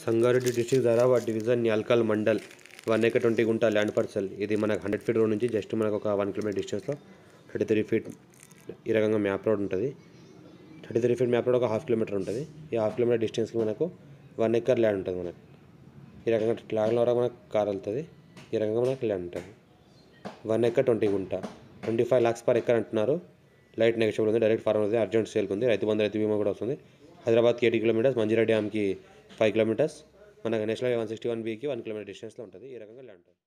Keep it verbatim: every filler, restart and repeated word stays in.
Sangareddy district Dharawad division Nyalkal mandal one acre twenty gunta land parcel. ఇది మనకు hundred feet road నుంచి just మనకు ఒక వన్ కిలోమీటర్ డిస్టెన్స్లో థర్టీ త్రీ ఫీట్ ఈ రకంగా మ్యాప్ రోడ్ ఉంటుంది. Thirty three feet map road ఒక హాఫ్ కిలోమీటర్ ఉంటుంది. ఈ హాఫ్ కిలోమీటర్ డిస్టెన్స్కి మనకు వన్ ఎకర్ ల్యాండ్ ఉంటుంది. మనకు ఈ రకంగా ల్యాండ్ ద్వారా మనకు కార్ వెళ్తుంది. ఈ రకంగా మనకు ల్యాండ్ ఉంటుంది. One acre twenty gunta twenty five lakhs per acre అంటున్నారు. లైట్ నెగోషియబుల్ ఉంది. డైరెక్ట్ ఫార్మ్ ఉంది. అర్జెంట్ సేల్కి ఉంది. రైతు బంధు రైతు బీమా కూడా వస్తుంది. హైదరాబాద్కి ఎయిటీ కిలోమీటర్స్, మంజీరా డ్యామ్కి ఫైవ్ కిలోమీటర్స్, మనకు నేషనల్ వన్ సిక్స్టీ వన్ బీకి వన్ కిలోమీటర్ డిస్టెన్స్లో ఉంటుంది. ఈ రకంగా ల్యాండ్ ఉంటుంది.